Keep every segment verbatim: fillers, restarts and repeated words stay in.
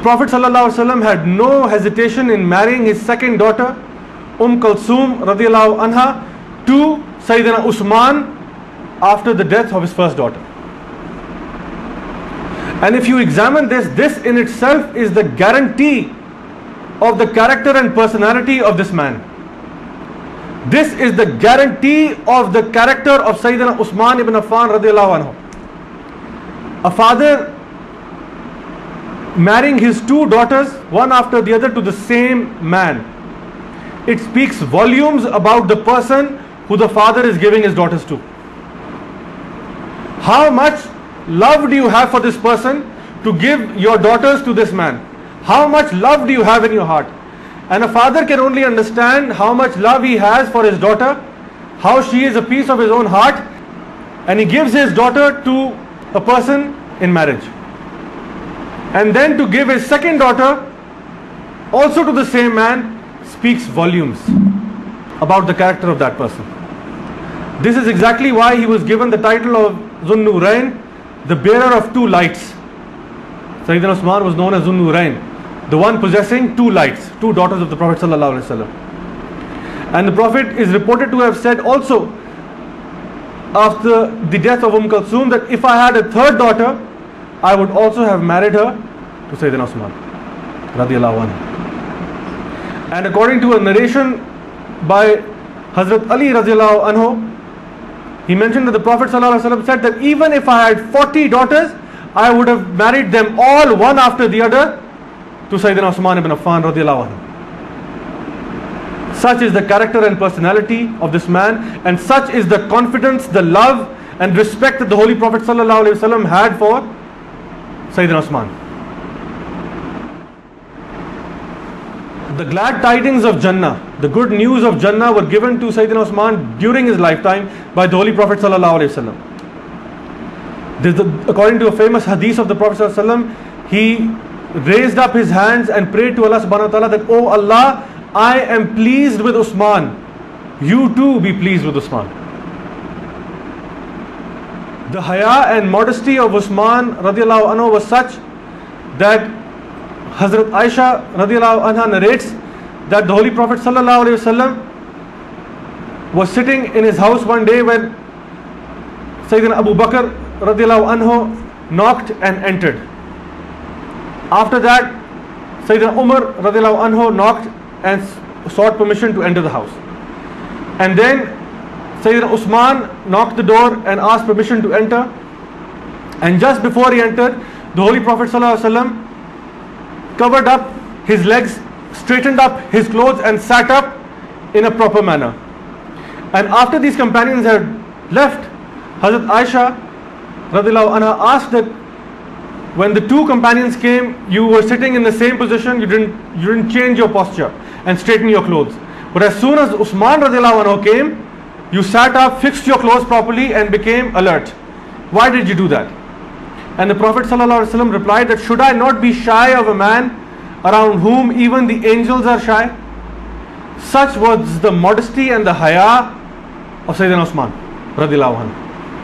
Prophet ﷺ had no hesitation in marrying his second daughter, Umm Kulthum radiallahu anha, to Sayyidina Usman after the death of his first daughter. And if you examine this, this in itself is the guarantee of the character and personality of this man. This is the guarantee of the character of Sayyidina Usman ibn Affan radiallahu anhu. A father marrying his two daughters, one after the other, to the same man. It speaks volumes about the person who the father is giving his daughters to. How much love do you have for this person to give your daughters to this man? How much love do you have in your heart? And a father can only understand how much love he has for his daughter, how she is a piece of his own heart, and he gives his daughter to a person in marriage. And then to give his second daughter also to the same man speaks volumes about the character of that person. This is exactly why he was given the title of Zun Nurain, the bearer of two lights. Sayyidina Usman was known as Zun Nurain, the one possessing two lights, two daughters of the Prophet sallallahu alaihi wasallam. And the Prophet is reported to have said also after the death of Umm Kulthum that if I had a third daughter, I would also have married her to Sayyidina Usman radiallahu anhu. And according to a narration by Hazrat Ali radiallahu anhu, he mentioned that the Prophet sallallahu alaihi wasallam said that even if I had forty daughters, I would have married them all one after the other to Sayyidina Usman ibn Affan radiallahu anhu. Such is the character and personality of this man, and such is the confidence, the love and respect that the Holy Prophet sallallahu alaihi wasallam had for Sayyidina Usman. The glad tidings of Jannah, the good news of Jannah were given to Sayyidina Usman during his lifetime by the Holy Prophet sallallahu alaihi wasallam. This the, according to a famous hadith of the Prophet sallallahu alaihi wasallam, he raised up his hands and prayed to Allah subhanahu wa ta'ala that, "Oh Allah, I am pleased with Usman. You too be pleased with Usman." The haya and modesty of Usman radiallahu anhu was such that Hazrat Aisha radiallahu anha narrates that the Holy Prophet sallallahu alaihi wasallam was sitting in his house one day when Sayyidina Abu Bakr radiallahu anhu knocked and entered. After that, Sayyidina Umar radiallahu anhu knocked and sought permission to enter the house. And then Sayyidina Usman knocked the door and asked permission to enter. And just before he entered, the Holy Prophet sallallahu alaihi wasallam covered up his legs, straightened up his clothes and sat up in a proper manner. And after these companions had left, Hazrat Aisha radiallahu anha asked that when the two companions came, you were sitting in the same position, you didn't you didn't change your posture and straighten your clothes. But as soon as Usman radiallahu anhu came, you sat up, fixed your clothes properly and became alert. Why did you do that? And the Prophet sallallahu alaihi wasallam replied that, should I not be shy of a man around whom even the angels are shy? Such was the modesty and the haya of Sayyidina Usman radiallahu anhu.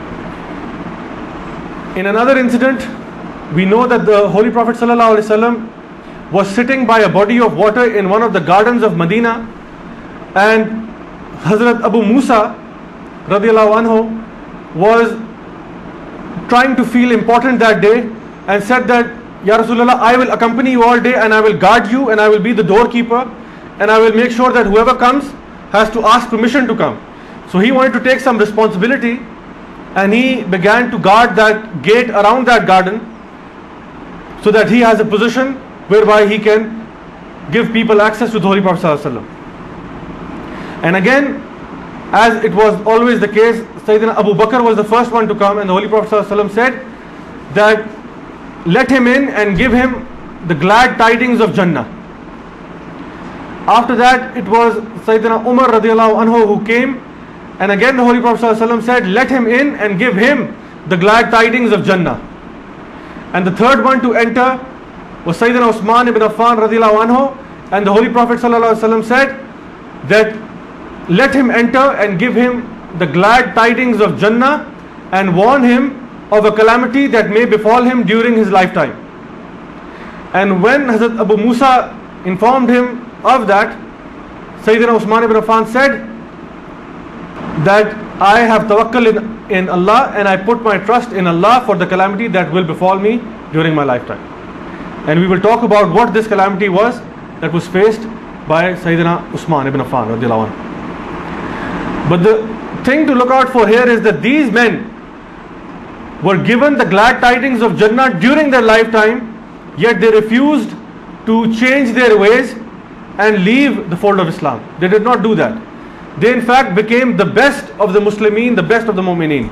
In another incident, we know that the Holy Prophet sallallahu alaihi wasallam was sitting by a body of water in one of the gardens of Medina, and Hazrat Abu Musa radiallahu anhu was trying to feel important that day and said that, Ya Rasulullah, I will accompany you all day and I will guard you and I will be the doorkeeper and I will make sure that whoever comes has to ask permission to come. So he wanted to take some responsibility and he began to guard that gate around that garden so that he has a position whereby he can give people access to the Holy Prophet sallallahu alaihi wasallam. And again, as it was always the case, Sayyidina Abu Bakr was the first one to come, and the Holy Prophet sallallahu alaihi wasallam said that let him in and give him the glad tidings of Jannah. After that, it was Sayyidina Umar radiallahu anhu who came, and again the Holy Prophet sallallahu alaihi wasallam said, let him in and give him the glad tidings of Jannah. And the third one to enter was Sayyidina Usman ibn Affan radiallahu anhu, and the Holy Prophet sallallahu alaihi wasallam said that let him enter and give him the glad tidings of Jannah and warn him of a calamity that may befall him during his lifetime. And when Hazrat Abu Musa informed him of that, Sayyidina Usman ibn Affan said that I have tawakkul in, in Allah, and I put my trust in Allah for the calamity that will befall me during my lifetime. And we will talk about what this calamity was that was faced by Sayyidina Usman ibn Affan radiallahu anhu. But the thing to look out for here is that these men were given the glad tidings of Jannah during their lifetime, yet they refused to change their ways and leave the fold of Islam. They did not do that. They in fact became the best of the Muslimin, the best of the Mu'mineen.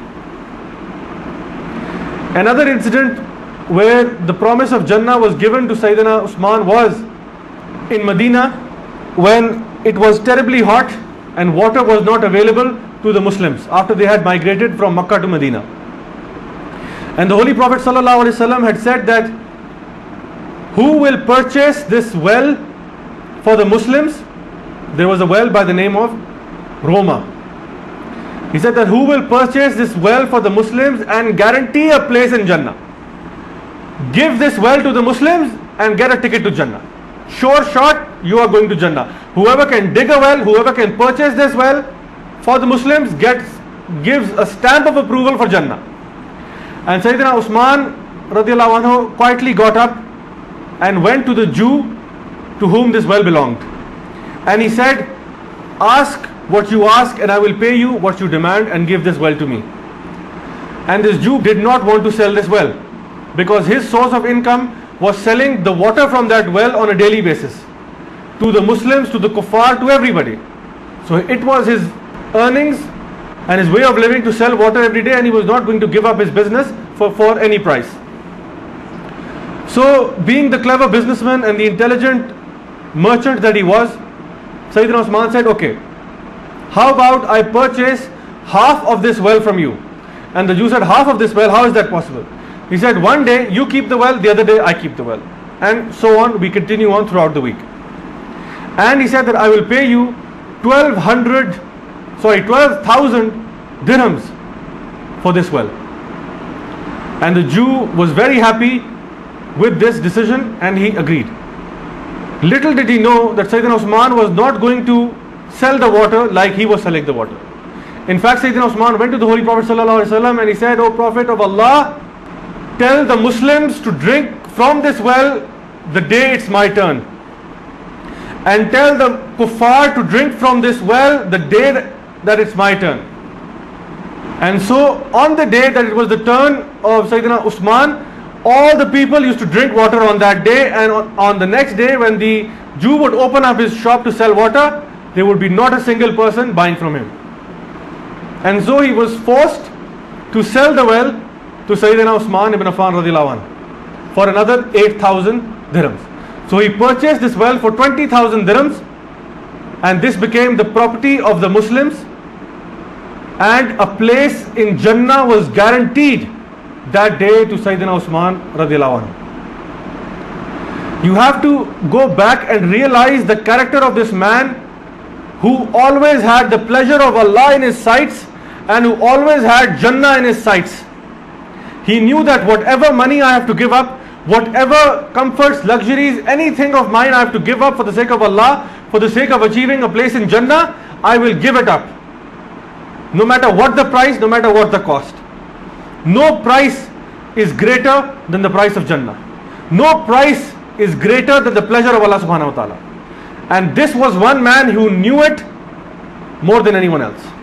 Another incident where the promise of Jannah was given to Sayyidina Usman was in Medina, when it was terribly hot and water was not available to the Muslims after they had migrated from Makkah to Medina. And the Holy Prophet ﷺ had said that who will purchase this well for the Muslims? There was a well by the name of Roma. He said that who will purchase this well for the Muslims and guarantee a place in Jannah? Give this well to the Muslims and get a ticket to Jannah. Sure shot, you are going to Jannah. Whoever can dig a well, whoever can purchase this well for the Muslims gets gives a stamp of approval for Jannah. And Sayyidina Usman radiallahu anhu quietly got up and went to the Jew to whom this well belonged. And he said, ask what you ask and I will pay you what you demand, and give this well to me. And this Jew did not want to sell this well, because his source of income was selling the water from that well on a daily basis to the Muslims, to the kuffar, to everybody. So it was his earnings and his way of living to sell water every day, and he was not going to give up his business for, for any price. So being the clever businessman and the intelligent merchant that he was, Sayyidina Usman said, okay, how about I purchase half of this well from you? And the Jew said, half of this well, how is that possible? He said, one day you keep the well, the other day I keep the well. And so on, we continue on throughout the week. And he said that I will pay you twelve hundred, sorry, twelve thousand dirhams for this well. And the Jew was very happy with this decision and he agreed. Little did he know that Sayyidina Usman was not going to sell the water like he was selling the water. In fact, Sayyidina Usman went to the Holy Prophet ﷺ and he said, O Prophet of Allah, tell the Muslims to drink from this well the day it's my turn, and tell the kuffar to drink from this well the day that it's my turn. And so on the day that it was the turn of Sayyidina Usman, all the people used to drink water on that day, and on, on the next day when the Jew would open up his shop to sell water, there would be not a single person buying from him. And so he was forced to sell the well to Sayyidina Usman ibn Affan radiallahu anhu for another eight thousand dirhams. So he purchased this well for twenty thousand dirhams, and this became the property of the Muslims, and a place in Jannah was guaranteed that day to Sayyidina Usman radiallahu anhu. You have to go back and realize the character of this man, who always had the pleasure of Allah in his sights and who always had Jannah in his sights. He knew that whatever money I have to give up, whatever comforts, luxuries, anything of mine I have to give up for the sake of Allah, for the sake of achieving a place in Jannah, I will give it up. No matter what the price, no matter what the cost. No price is greater than the price of Jannah. No price is greater than the pleasure of Allah subhanahu wa ta'ala. And this was one man who knew it more than anyone else.